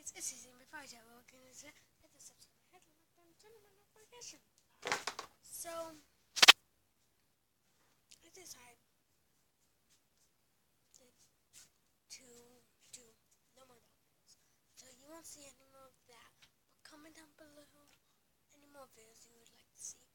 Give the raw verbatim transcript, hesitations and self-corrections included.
guys, it's Easy before I tell welcome to hit the subscribe button, turn on my notification. So I decided to do no more dog videos. So you won't see any more of that. But comment down below any more videos you would like to see.